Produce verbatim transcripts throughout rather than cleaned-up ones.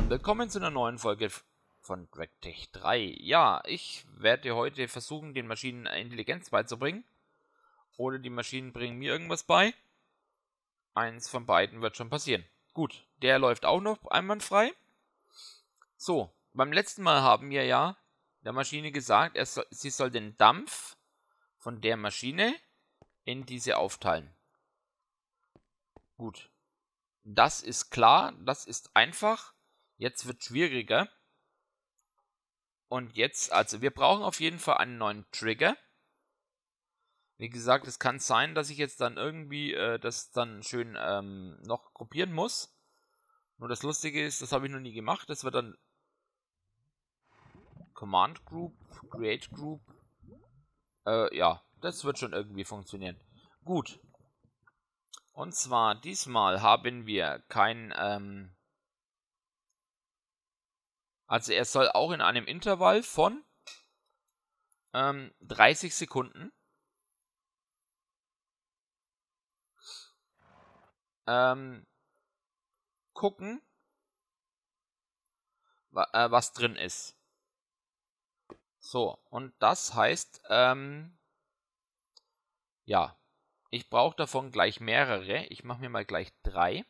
und willkommen zu einer neuen Folge von DragTech drei. Ja, ich werde heute versuchen, den Maschinen Intelligenz beizubringen. Oder die Maschinen bringen mir irgendwas bei. Eins von beiden wird schon passieren. Gut, der läuft auch noch einwandfrei. So, beim letzten Mal haben wir ja der Maschine gesagt, er soll, sie soll den Dampf von der Maschine in diese aufteilen. Gut, das ist klar, das ist einfach. Jetzt wird es schwieriger. Und jetzt, also wir brauchen auf jeden Fall einen neuen Trigger. Wie gesagt, es kann sein, dass ich jetzt dann irgendwie äh, das dann schön ähm, noch gruppieren muss. Nur das Lustige ist, das habe ich noch nie gemacht. Das wird dann Command Group, Create Group. Äh, ja, das wird schon irgendwie funktionieren. Gut. Und zwar diesmal haben wir kein... Ähm, also er soll auch in einem Intervall von ähm, dreißig Sekunden ähm, gucken, wa äh, was drin ist. So, und das heißt, ähm, ja, ich brauche davon gleich mehrere. Ich mache mir mal gleich drei.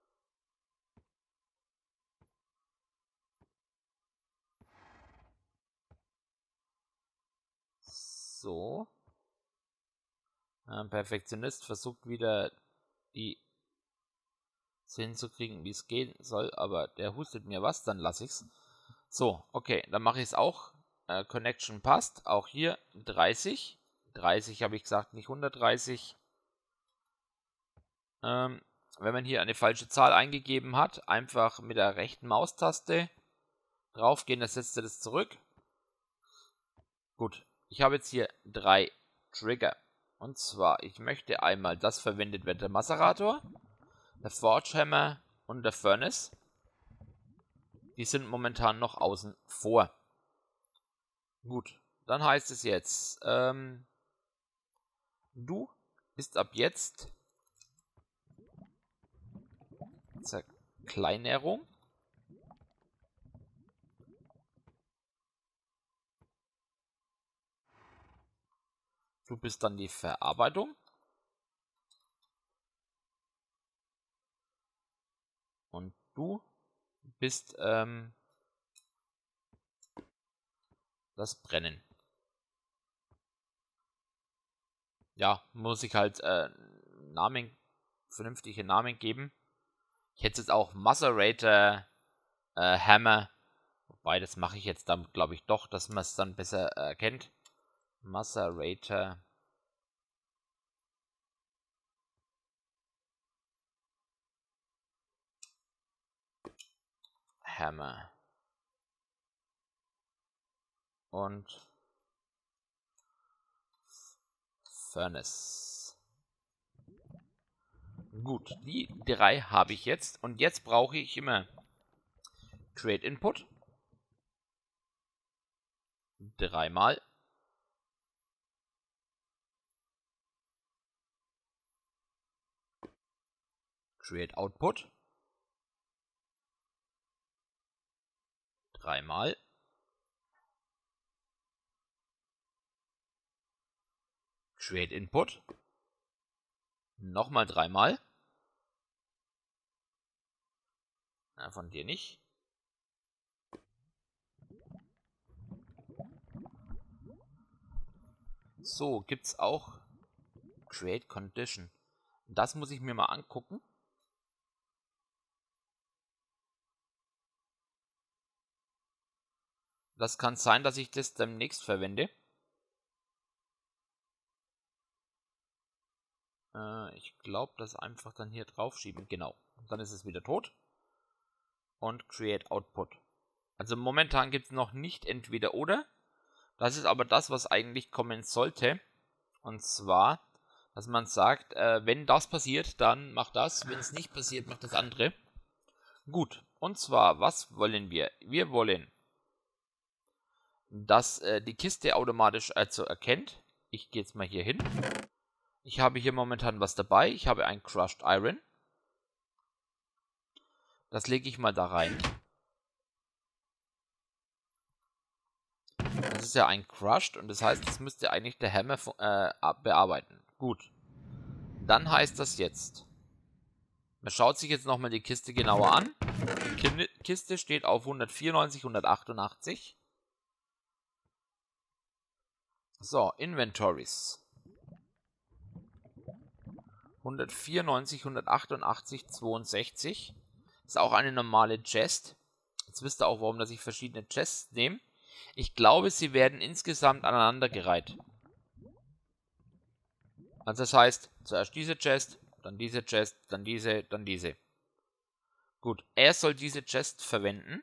So. Ein Perfektionist versucht wieder die so hinzukriegen, wie es gehen soll, aber der hustet mir was, dann lasse ich es. So, okay, dann mache ich es auch. Äh, Connection passt. Auch hier dreißig. dreißig habe ich gesagt, nicht hundertdreißig. Ähm, wenn man hier eine falsche Zahl eingegeben hat, einfach mit der rechten Maustaste draufgehen, dann setzt er das zurück. Gut, ich habe jetzt hier drei Trigger. Und zwar, ich möchte einmal, das verwendet wird der Macerator, der Forge Hammer und der Furnace. Die sind momentan noch außen vor. Gut, dann heißt es jetzt, ähm, du bist ab jetzt Zerkleinerung. Du bist dann die Verarbeitung. Und du bist ähm, das Brennen. Ja, muss ich halt äh, Namen, vernünftige Namen geben. Ich hätte jetzt auch Macerator, äh, Hammer. Wobei, das mache ich jetzt dann, glaube ich, doch, dass man es dann besser erkennt. Macerator. Hammer. Und Furnace. Gut, die drei habe ich jetzt. Und jetzt brauche ich immer Create Input. Dreimal. Create Output. Dreimal. Create Input. Nochmal dreimal. Na, von dir nicht. So, gibt's auch Create Condition. Das muss ich mir mal angucken. Das kann sein, dass ich das demnächst verwende. Äh, ich glaube, das einfach dann hier drauf schieben. Genau. Dann ist es wieder tot. Und Create Output. Also momentan gibt es noch nicht entweder oder. Das ist aber das, was eigentlich kommen sollte. Und zwar, dass man sagt, äh, wenn das passiert, dann macht das. Wenn es nicht passiert, macht das andere. Gut. Und zwar, was wollen wir? Wir wollen, dass äh, die Kiste automatisch also erkennt. Ich gehe jetzt mal hier hin. Ich habe hier momentan was dabei. Ich habe ein Crushed Iron. Das lege ich mal da rein. ist ja ein Crushed und das heißt, das müsste eigentlich der Hammer äh, bearbeiten. Gut. Dann heißt das jetzt. Man schaut sich jetzt nochmal die Kiste genauer an. Die Kiste steht auf hundertvierundneunzig, hundertachtundachtzig. So, Inventories. hundertvierundneunzig, hundertachtundachtzig, zweiundsechzig. Ist auch eine normale Chest. Jetzt wisst ihr auch, warum dass ich verschiedene Chests nehme. Ich glaube, sie werden insgesamt aneinandergereiht. Also das heißt, zuerst diese Chest, dann diese Chest, dann diese, dann diese. Gut, er soll diese Chest verwenden.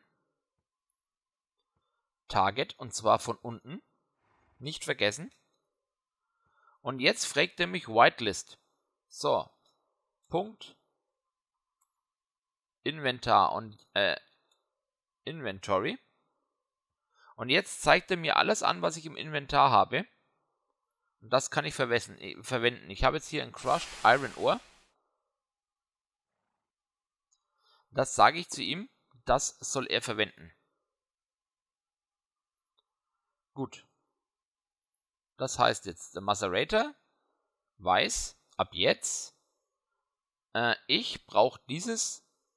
Target, und zwar von unten. Nicht vergessen. Und jetzt fragt er mich Whitelist. So, Punkt. Inventar und äh, Inventory. Und jetzt zeigt er mir alles an, was ich im Inventar habe. Und das kann ich verwenden. Ich habe jetzt hier ein Crushed Iron Ore. Das sage ich zu ihm. Das soll er verwenden. Gut. Das heißt jetzt, der Macerator weiß, ab jetzt, äh, ich brauche dieses.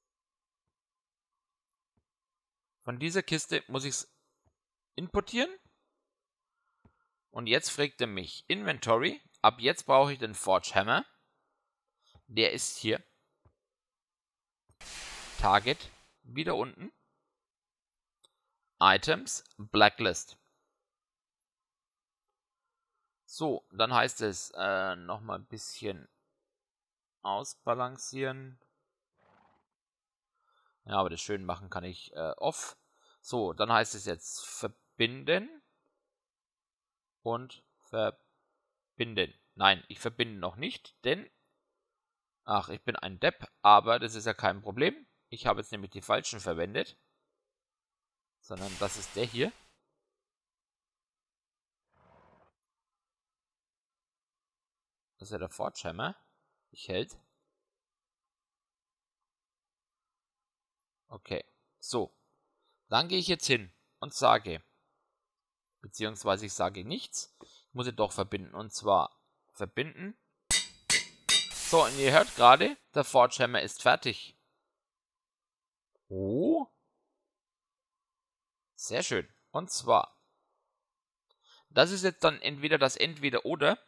Von dieser Kiste muss ich es importieren. Und jetzt fragt er mich, Inventory, ab jetzt brauche ich den Forge Hammer. Der ist hier. Target, wieder unten. Items, Blacklist. So, dann heißt es äh, nochmal ein bisschen ausbalancieren. Ja, aber das schön machen kann ich äh, off. So, dann heißt es jetzt verbinden und verbinden. Nein, ich verbinde noch nicht, denn ach, ich bin ein Depp, aber das ist ja kein Problem. Ich habe jetzt nämlich die falschen verwendet, sondern das ist der hier. Das ist ja der Forge Hammer. Ich hält. Okay, so. Dann gehe ich jetzt hin und sage, beziehungsweise ich sage nichts. Ich muss es doch verbinden, und zwar verbinden. So, und ihr hört gerade, der Forge Hammer ist fertig. Oh. Sehr schön. Und zwar, das ist jetzt dann entweder das Entweder-Oder.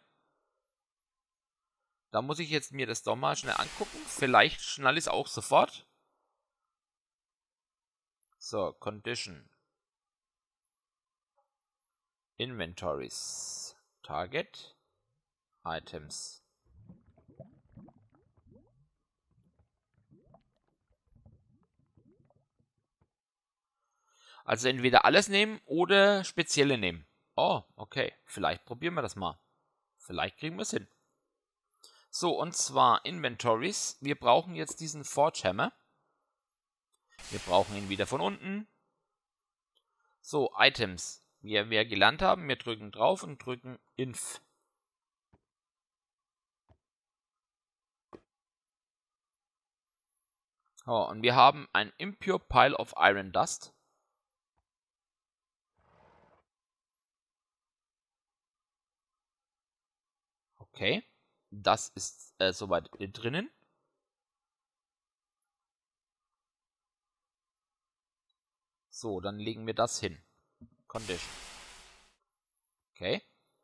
Da muss ich jetzt mir das doch mal schnell angucken. Vielleicht schnalle ich es auch sofort. So, Condition. Inventories. Target. Items. Also entweder alles nehmen oder spezielle nehmen. Oh, okay. Vielleicht probieren wir das mal. Vielleicht kriegen wir es hin. So, und zwar Inventories. Wir brauchen jetzt diesen Forge Hammer. Wir brauchen ihn wieder von unten. So, Items. Wie wir gelernt haben, wir drücken drauf und drücken Inf. Oh, und wir haben ein Impure Pile of Iron Dust. Okay, das ist äh, soweit drinnen. So, dann legen wir das hin. Condition. Okay.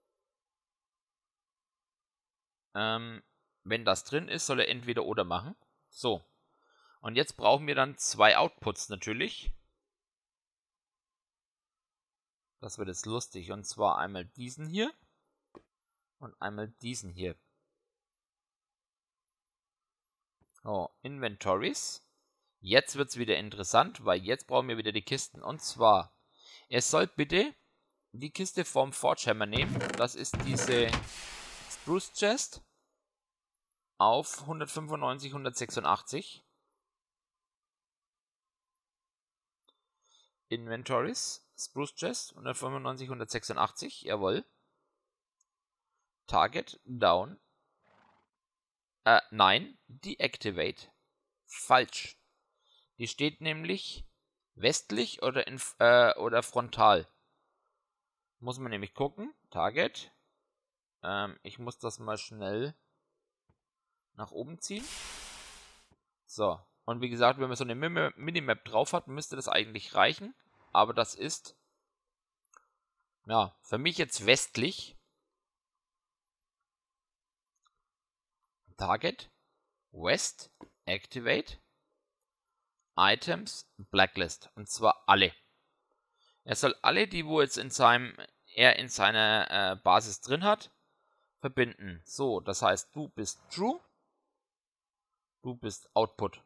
Ähm, wenn das drin ist, soll er entweder oder machen. So. Und jetzt brauchen wir dann zwei Outputs natürlich. Das wird jetzt lustig. Und zwar einmal diesen hier. Und einmal diesen hier. Oh, Inventories. Jetzt wird es wieder interessant, weil jetzt brauchen wir wieder die Kisten. Und zwar, er soll bitte die Kiste vom Forge Hammer nehmen. Das ist diese Spruce Chest auf hundertfünfundneunzig, hundertsechsundachtzig. Inventories, Spruce Chest, hundertfünfundneunzig, hundertsechsundachtzig, jawohl. Target, down. Äh, nein, deactivate. Falsch. Die steht nämlich westlich oder, in, äh, oder frontal. Muss man nämlich gucken. Target. Ähm, ich muss das mal schnell nach oben ziehen. So. Und wie gesagt, wenn man so eine Minimap drauf hat, müsste das eigentlich reichen. Aber das ist, ja, für mich jetzt westlich. Target. West. Activate. Items. Blacklist. Und zwar alle. Er soll alle, die wo jetzt in seinem, er in seiner äh, Basis drin hat, verbinden. So, das heißt, du bist True. Du bist Output.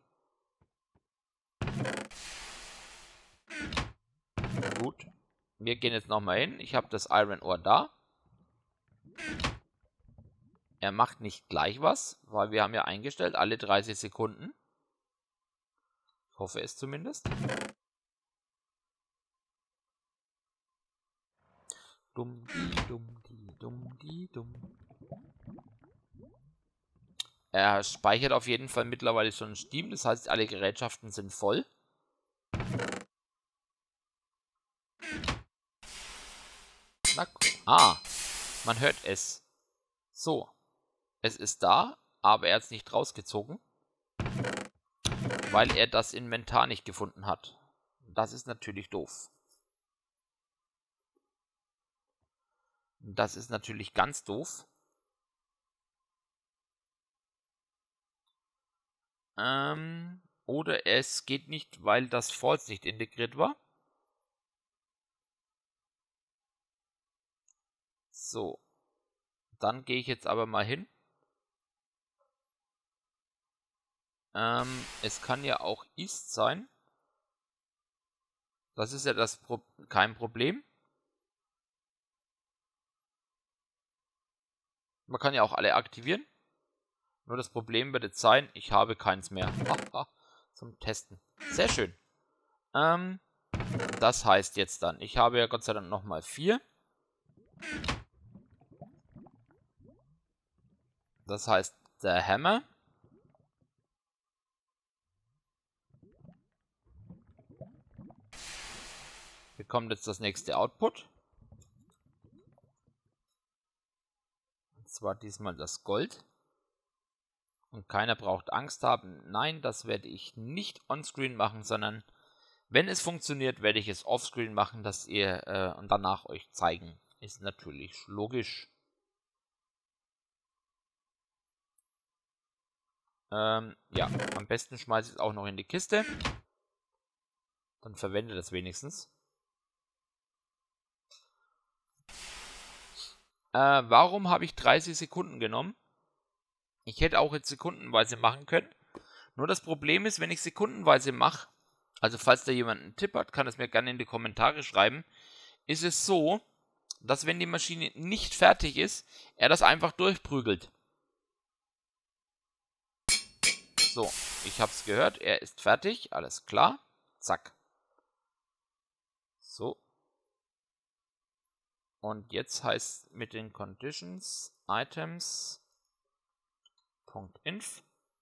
Gut. Wir gehen jetzt nochmal hin. Ich habe das Iron Ore da. Er macht nicht gleich was, weil wir haben ja eingestellt, alle dreißig Sekunden. Ich hoffe es zumindest. Dumm, die, dumm, die, dumm, die, dumm. Er speichert auf jeden Fall mittlerweile schon Steam, das heißt, alle Gerätschaften sind voll. Na, ah, man hört es. So, es ist da, aber er hat es nicht rausgezogen, weil er das Inventar nicht gefunden hat. Das ist natürlich doof. Das ist natürlich ganz doof. Ähm, oder es geht nicht, weil das False nicht integriert war. So. Dann gehe ich jetzt aber mal hin. Ähm, es kann ja auch Ist sein. Das ist ja das Pro- kein Problem. Man kann ja auch alle aktivieren. Nur das Problem wird jetzt sein, ich habe keins mehr. Zum Testen. Sehr schön. Ähm, das heißt jetzt dann, ich habe ja Gott sei Dank nochmal vier. Das heißt, der Hammer bekommt jetzt das nächste Output. Und zwar diesmal das Gold. Und keiner braucht Angst haben. Nein, das werde ich nicht onscreen machen, sondern wenn es funktioniert, werde ich es offscreen machen, dass ihr äh, und danach euch zeigen. Ist natürlich logisch. Ähm, ja, am besten schmeiße ich es auch noch in die Kiste. Dann verwende das wenigstens. Äh, warum habe ich dreißig Sekunden genommen? Ich hätte auch jetzt sekundenweise machen können. Nur das Problem ist, wenn ich sekundenweise mache, also falls da jemand einen Tipp hat, kann es mir gerne in die Kommentare schreiben, ist es so, dass wenn die Maschine nicht fertig ist, er das einfach durchprügelt. So, ich habe es gehört, er ist fertig, alles klar, zack. So. Und jetzt heißt mit den Conditions Items .inf.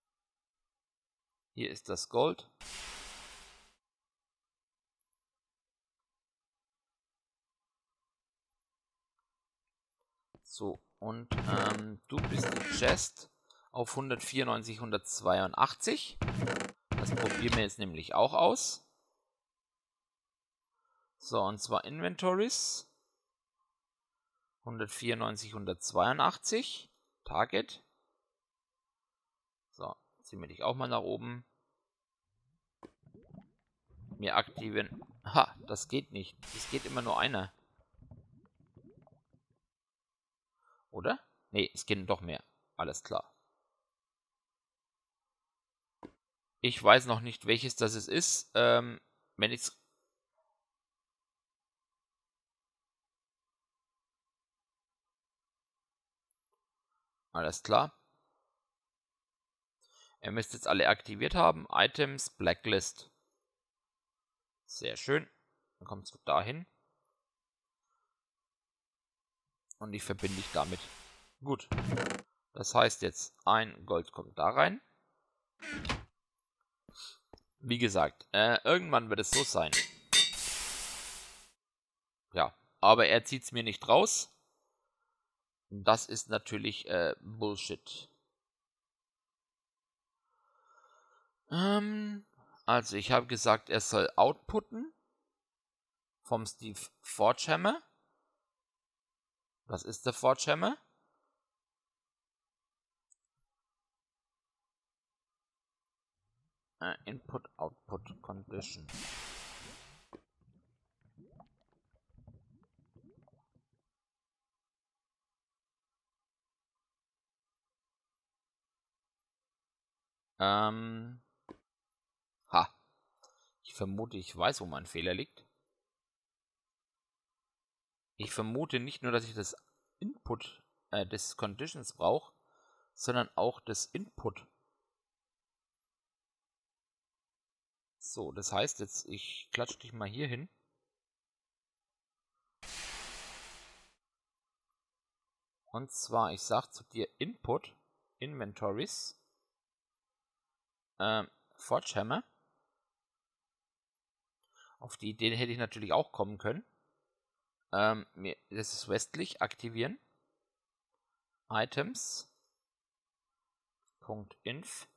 Hier ist das Gold. So, und ähm, du bist die Chest auf hundertvierundneunzig, hundertzweiundachtzig. Das probieren wir jetzt nämlich auch aus. So, und zwar Inventories. hundertvierundneunzig, hundertzweiundachtzig. Target. So, ziehen wir dich auch mal nach oben. Wir aktivieren. Ha, das geht nicht. Es geht immer nur einer. Oder? Ne, es gehen doch mehr. Alles klar. Ich weiß noch nicht, welches das es ist. Ähm, wenn ich es... Alles klar. Ihr müsst jetzt alle aktiviert haben. Items, Blacklist. Sehr schön. Dann kommst du dahin. Und ich verbinde dich damit. Gut. Das heißt jetzt, ein Gold kommt da rein. Wie gesagt, äh, irgendwann wird es so sein. Ja, aber er zieht es mir nicht raus. Das ist natürlich äh, Bullshit. Ähm, also ich habe gesagt, er soll outputten vom Steve Forgehammer. Was ist der Forgehammer? Äh, Input-Output Condition. Ähm, ha. Ich vermute, ich weiß, wo mein Fehler liegt. Ich vermute nicht nur, dass ich das Input äh, des Conditions brauche, sondern auch das Input. So, das heißt jetzt, ich klatsche dich mal hier hin. Und zwar, ich sage zu dir Input, Inventories, ähm, Forgehammer. Auf die Idee hätte ich natürlich auch kommen können. Ähm, das ist westlich, aktivieren. Items. .inf.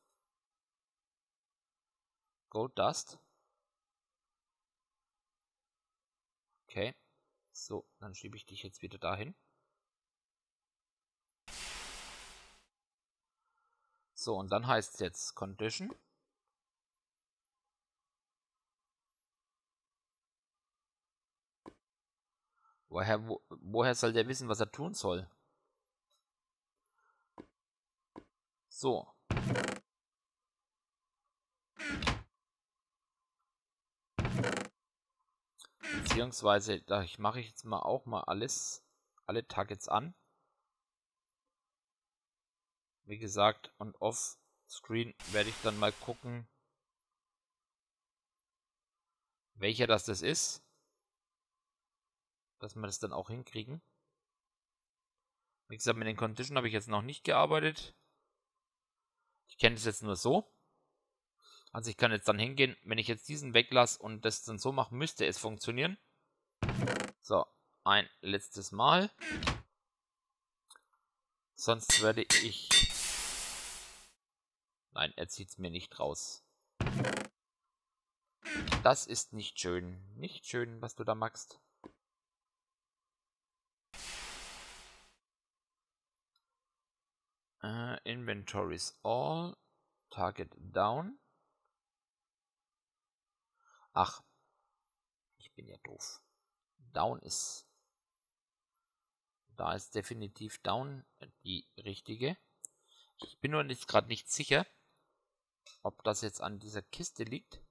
Gold Dust. Okay. So, dann schiebe ich dich jetzt wieder dahin. So, und dann heißt es jetzt Condition. Woher, wo, woher soll der wissen, was er tun soll? So. Beziehungsweise, da ich mache ich jetzt mal auch mal alles, alle Targets an. Wie gesagt, und off-screen werde ich dann mal gucken, welcher das das ist. Dass wir das dann auch hinkriegen. Wie gesagt, mit den Condition habe ich jetzt noch nicht gearbeitet. Ich kenne das jetzt nur so. Also ich kann jetzt dann hingehen, wenn ich jetzt diesen weglasse und das dann so mache, müsste es funktionieren. So, ein letztes Mal. Sonst werde ich... Nein, er zieht es mir nicht raus. Das ist nicht schön. Nicht schön, was du da machst. Uh, Inventories all. Target down. Ach. Ich bin ja doof. Down ist... Da ist definitiv down die richtige. Ich bin nur jetzt gerade nicht sicher, ob das jetzt an dieser Kiste liegt.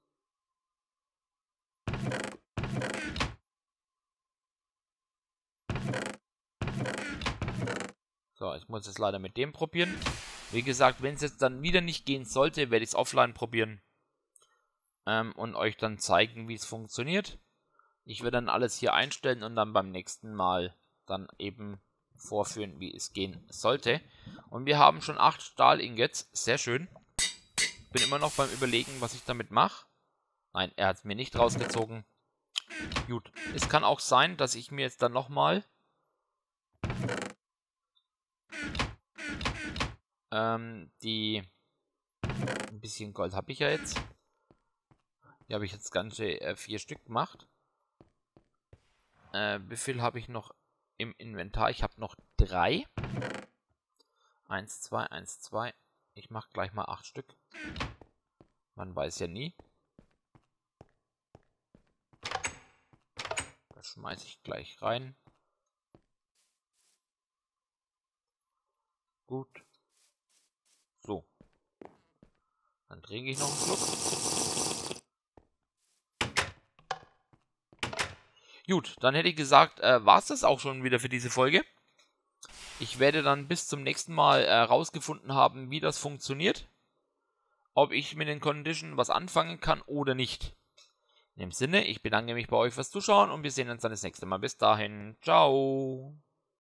So, ich muss es leider mit dem probieren. Wie gesagt, wenn es jetzt dann wieder nicht gehen sollte, werde ich es offline probieren. Ähm, und euch dann zeigen, wie es funktioniert. Ich werde dann alles hier einstellen und dann beim nächsten Mal dann eben vorführen, wie es gehen sollte. Und wir haben schon acht Stahl-Ingots. Sehr schön. Bin immer noch beim Überlegen, was ich damit mache. Nein, er hat es mir nicht rausgezogen. Gut. Es kann auch sein, dass ich mir jetzt dann nochmal ähm, die ein bisschen Gold habe ich ja jetzt. Hier habe ich jetzt ganze äh, vier Stück gemacht. Äh, wie viel habe ich noch im Inventar? Ich habe noch drei. Eins, zwei, eins, zwei. Ich mache gleich mal acht Stück. Man weiß ja nie. Das schmeiße ich gleich rein. Gut. So. Dann trinke ich noch einen Schluck. Gut, dann hätte ich gesagt, äh, war es das auch schon wieder für diese Folge. Ich werde dann bis zum nächsten Mal herausgefunden äh, haben, wie das funktioniert. Ob ich mit den Condition was anfangen kann oder nicht. In dem Sinne, ich bedanke mich bei euch fürs Zuschauen und wir sehen uns dann das nächste Mal. Bis dahin, ciao.